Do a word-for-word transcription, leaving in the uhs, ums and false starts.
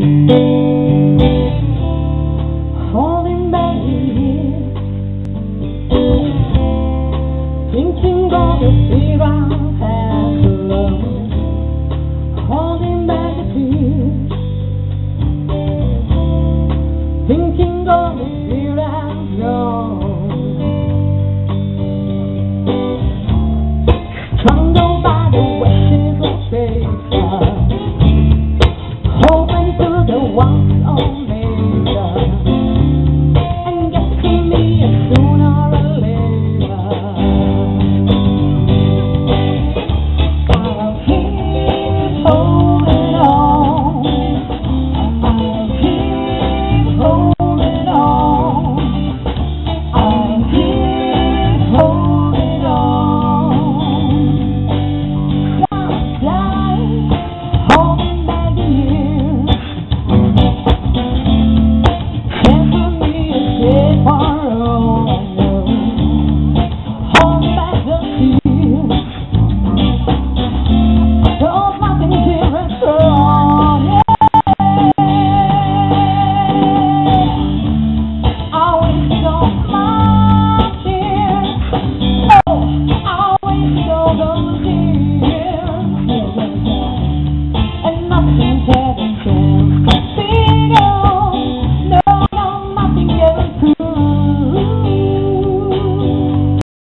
Holding back here, thinking of the fear I have to love. Holding back the tears, thinking of the fear I've known. Trundled by the wishes of faith, hoping to the ones on nature.